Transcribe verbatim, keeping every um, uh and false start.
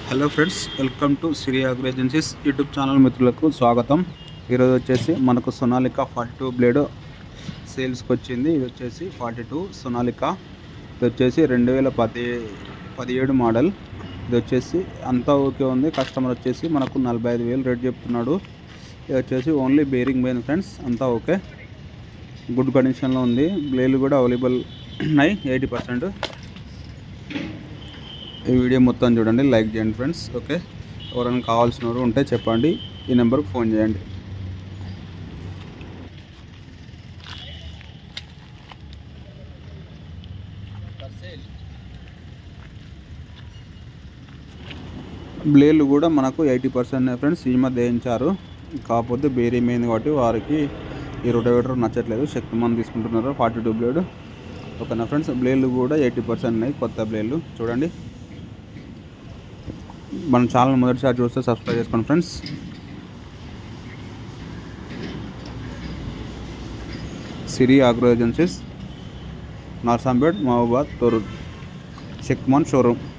Hello friends, welcome to Siri agro agencies YouTube channel. మిత్రులకు స్వాగతం. ఈరోజు వచ్చేసి మనకు సొనాలికా ఫార్టీ టూ బ్లేడ్ సేల్స్కి వచ్చింది. ఇది వచ్చేసి ఫార్టీ టూ సొనాలికా. ఇది వచ్చేసి రెండు వేల పది పదిహేడు మోడల్. ఇది వచ్చేసి అంతా ఓకే ఉంది. కస్టమర్ వచ్చేసి మనకు నలభై ఐదు వేలు రేట్ చెప్తున్నాడు. ఇది వచ్చేసి ఓన్లీ బేరింగ్ పోయింది ఫ్రెండ్స్, అంతా ఓకే, గుడ్ కండిషన్లో ఉంది. బ్లేడ్లు కూడా అవైలబుల్ ఉన్నాయి ఎయిటీ పర్సెంట్. ఈ వీడియో మొత్తం చూడండి, లైక్ చేయండి ఫ్రెండ్స్. ఓకే, ఎవరైనా కావాల్సిన వారు ఉంటే చెప్పండి, ఈ నెంబర్కి ఫోన్ చేయండి. బ్లేడ్లు కూడా మనకు ఎయిటీ పర్సెంట్ ఫ్రెండ్స్ ఈ మధ్య వేయించారు. కాకపోతే బేరింగ్ అయింది కాబట్టి వారికి ఈ రోటావేటర్ నచ్చట్లేదు, శక్తిమాన్ తీసుకుంటున్నారు ఫార్టీ టూ బ్లేడ్. ఓకేనా ఫ్రెండ్స్, బ్లేడ్లు కూడా ఎయిటీ పర్సెంట్ ఉన్నాయి, కొత్త బ్లేడ్లు. చూడండి, మన ఛానల్ మొదటిసారి చూస్తే సబ్స్క్రైబ్ చేసుకోండి friends. Siri agro agencies, narsampet, Mahabubabad, Torrur, Shaktiman showroom.